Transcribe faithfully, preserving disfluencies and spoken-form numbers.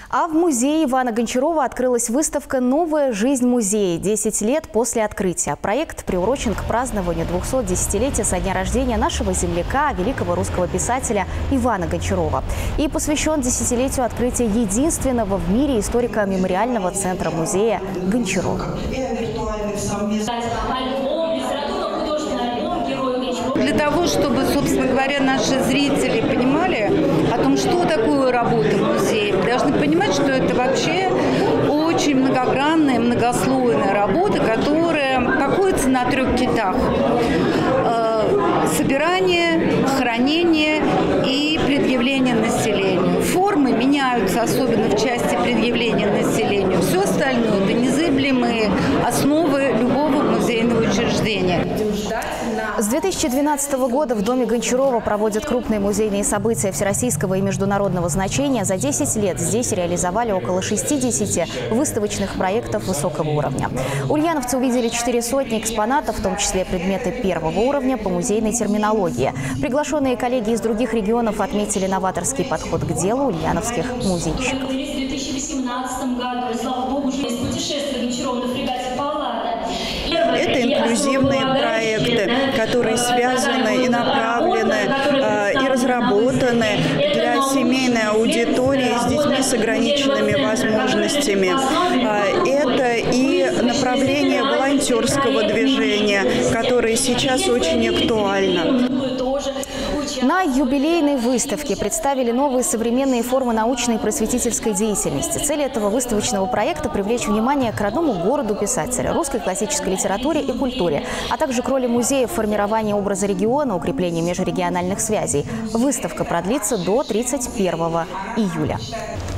А в музее Ивана Гончарова открылась выставка «Новая жизнь музея. десять лет после открытия». Проект приурочен к празднованию двухсотдесятилетия со дня рождения нашего земляка, великого русского писателя Ивана Гончарова. И посвящен десятилетию открытия единственного в мире историко-мемориального центра музея Гончарова. Для того, чтобы, собственно говоря, наши зрители понимали о том, что такое работа музея, мы должны понимать, что это вообще очень многогранная, многослойная работа, которая покоится на трех китах. Собирание, хранение и предъявление населению. Формы меняются, особенно в части предъявления населению. Все остальное – это незыблемые основы любого музейного учреждения. С две тысячи двенадцатого года в Доме Гончарова проводят крупные музейные события всероссийского и международного значения. За десять лет здесь реализовали около шестидесяти выставочных проектов высокого уровня. Ульяновцы увидели четыре сотни экспонатов, в том числе предметы первого уровня по музейной терминологии. Приглашенные коллеги из других регионов отметили новаторский подход к делу ульяновских музейщиков. В две тысячи восемнадцатом году, слава богу, уже из путешествия Гончарова на фрегате «Паллада». Это инклюзивные проекты, которые связаны и направлены, и разработаны для семейной аудитории с детьми с ограниченными возможностями. Это и направление волонтерского движения, которое сейчас очень актуально. На юбилейной выставке представили новые современные формы научной и просветительской деятельности. Цель этого выставочного проекта – привлечь внимание к родному городу писателя, русской классической литературе и культуре, а также к роли музея в формировании образа региона, укреплении межрегиональных связей. Выставка продлится до тридцать первого июля.